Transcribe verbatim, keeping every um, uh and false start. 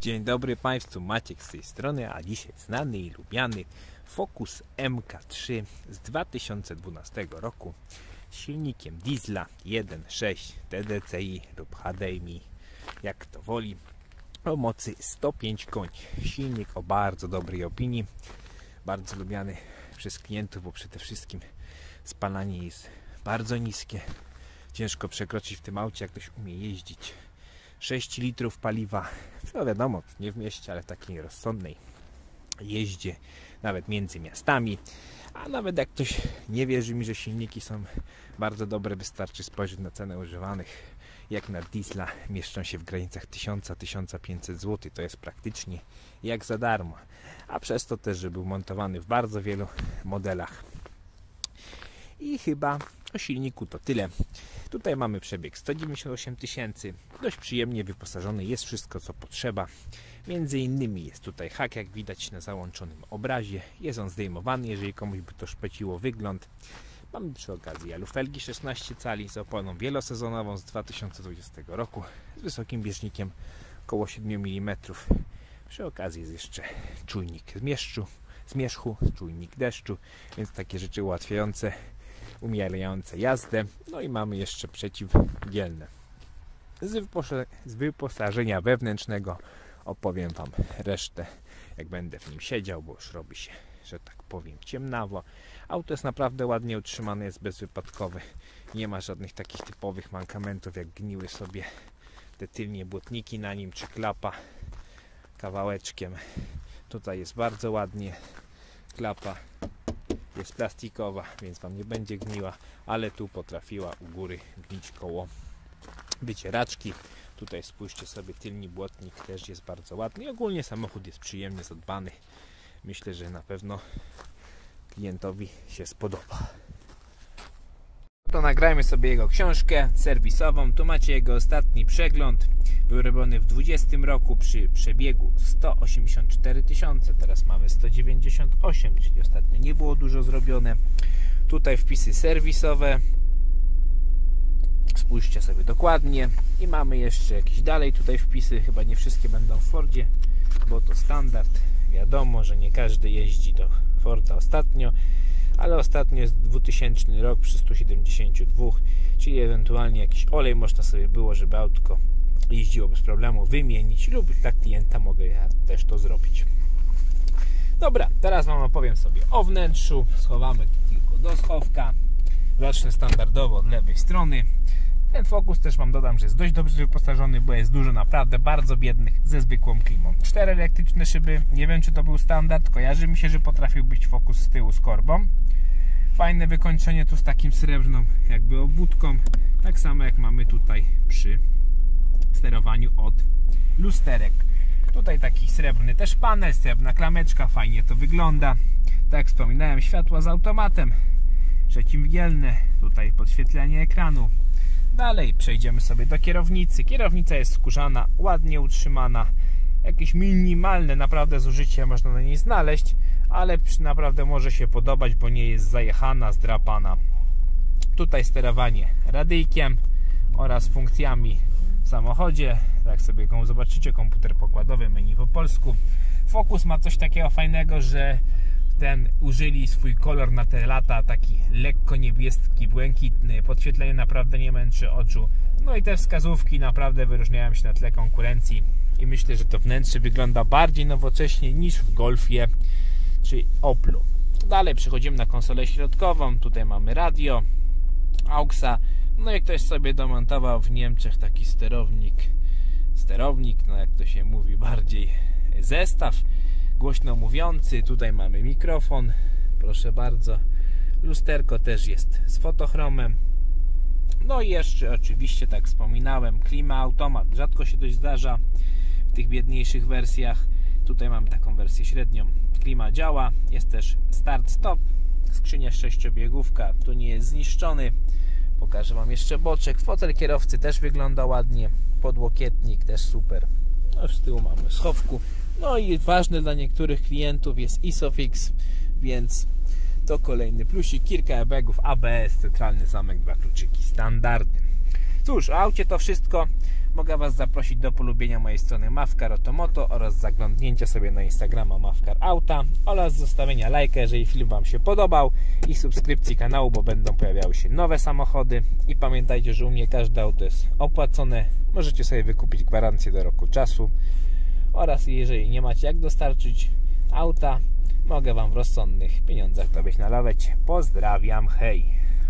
Dzień dobry Państwu, Maciek z tej strony, a dzisiaj znany i lubiany Focus M K trzy z dwa tysiące dwunastego roku z silnikiem diesla jeden przecinek sześć T D C i lub H D M I, jak to woli, o mocy sto pięć koni. Silnik o bardzo dobrej opinii, bardzo lubiany przez klientów, bo przede wszystkim spalanie jest bardzo niskie. Ciężko przekroczyć w tym aucie, jak ktoś umie jeździć, sześć litrów paliwa. No wiadomo, nie w mieście, ale w takiej rozsądnej jeździe, nawet między miastami. A nawet jak ktoś nie wierzy mi, że silniki są bardzo dobre, wystarczy spojrzeć na cenę używanych. Jak na diesla mieszczą się w granicach tysiąc do tysiąca pięciuset złotych. To jest praktycznie jak za darmo. A przez to też, że był montowany w bardzo wielu modelach. I chyba o silniku to tyle. Tutaj mamy przebieg sto dziewięćdziesiąt osiem tysięcy. Dość przyjemnie wyposażony, jest wszystko co potrzeba. Między innymi jest tutaj hak, jak widać na załączonym obrazie. Jest on zdejmowany, jeżeli komuś by to szpeciło wygląd. Mamy przy okazji alufelgi szesnaście cali z oponą wielosezonową z dwa tysiące dwudziestego roku z wysokim bieżnikiem około siedem milimetrów. Przy okazji jest jeszcze czujnik zmierzchu, zmierzchu, czujnik deszczu, więc takie rzeczy ułatwiające, umiarające jazdę. No i mamy jeszcze przeciwgielne. Z, z wyposażenia wewnętrznego opowiem Wam resztę, jak będę w nim siedział, bo już robi się, że tak powiem, ciemnawo. Auto jest naprawdę ładnie utrzymane, jest bezwypadkowe. Nie ma żadnych takich typowych mankamentów, jak gniły sobie te tylnie błotniki na nim, czy klapa kawałeczkiem. Tutaj jest bardzo ładnie. Klapa jest plastikowa, więc Wam nie będzie gniła, ale tu potrafiła u góry gnić koło wycieraczki. Tutaj spójrzcie sobie, tylny błotnik też jest bardzo ładny. I ogólnie samochód jest przyjemnie zadbany. Myślę, że na pewno klientowi się spodoba. To nagrajmy sobie jego książkę serwisową. Tu macie jego ostatni przegląd. Był robiony w dwudziestym roku przy przebiegu sto osiemdziesiąt cztery tysiące. Teraz mamy sto dziewięćdziesiąt osiem, czyli ostatnio nie było dużo zrobione. Tutaj wpisy serwisowe. Spójrzcie sobie dokładnie. I mamy jeszcze jakieś dalej tutaj wpisy. Chyba nie wszystkie będą w Fordzie, bo to standard. Wiadomo, że nie każdy jeździ do Forda ostatnio, ale ostatnio jest dwutysięczny rok przy stu siedemdziesięciu dwóch, czyli ewentualnie jakiś olej można sobie było, żeby autko jeździło bez problemu, wymienić, lub dla klienta mogę ja też to zrobić. Dobra, teraz Wam opowiem sobie o wnętrzu. Schowamy tylko do schowka. Zacznę standardowo od lewej strony. Ten Focus też Wam dodam, że jest dość dobrze wyposażony, bo jest dużo naprawdę bardzo biednych ze zwykłą klimą. Cztery elektryczne szyby, nie wiem czy to był standard, kojarzy mi się, że potrafił być Focus z tyłu z korbą. Fajne wykończenie tu z takim srebrną jakby obwódką, tak samo jak mamy tutaj przy sterowaniu od lusterek. Tutaj taki srebrny też panel, srebrna klameczka, fajnie to wygląda. Tak jak wspominałem, światła z automatem, przeciwgielne, tutaj podświetlenie ekranu. Dalej przejdziemy sobie do kierownicy. Kierownica jest skórzana, ładnie utrzymana. Jakieś minimalne naprawdę zużycie można na niej znaleźć, ale naprawdę może się podobać, bo nie jest zajechana, zdrapana. Tutaj sterowanie radyjkiem oraz funkcjami w samochodzie. Jak sobie go zobaczycie, komputer pokładowy, menu po polsku. Focus ma coś takiego fajnego, że ten użyli swój kolor na te lata, taki lekko niebieski, błękitny. Podświetlenie naprawdę nie męczy oczu. No i te wskazówki naprawdę wyróżniają się na tle konkurencji. I myślę, że to wnętrze wygląda bardziej nowocześnie niż w Golfie czy Oplu. Dalej przechodzimy na konsolę środkową. Tutaj mamy radio, auxa. No i ktoś sobie domontował w Niemczech taki sterownik, sterownik, no jak to się mówi, bardziej zestaw głośno mówiący. Tutaj mamy mikrofon, proszę bardzo. Lusterko też jest z fotochromem. No i jeszcze oczywiście, tak wspominałem, klima automat. Rzadko się dość zdarza w tych biedniejszych wersjach. Tutaj mam taką wersję średnią. Klima działa. Jest też start-stop. Skrzynia sześciobiegówka. Tu nie jest zniszczony. Pokażę Wam jeszcze boczek. Fotel kierowcy też wygląda ładnie. Podłokietnik też super. No z tyłu mamy schowku. No i ważny dla niektórych klientów jest ISOFIX, więc to kolejny plusik. Kilka airbagów, A B S, centralny zamek, dwa kluczyki, standardy. Cóż, o aucie to wszystko. mogę Was zaprosić do polubienia mojej strony Mavcar Otomoto oraz zaglądnięcia sobie na Instagrama Mavcar Auta oraz zostawienia lajka, jeżeli film Wam się podobał i subskrypcji kanału, bo będą pojawiały się nowe samochody. I pamiętajcie, że u mnie każde auto jest opłacone, możecie sobie wykupić gwarancję do roku czasu oraz jeżeli nie macie jak dostarczyć auta, mogę Wam w rozsądnych pieniądzach dowieźć na lawecie. Pozdrawiam, hej!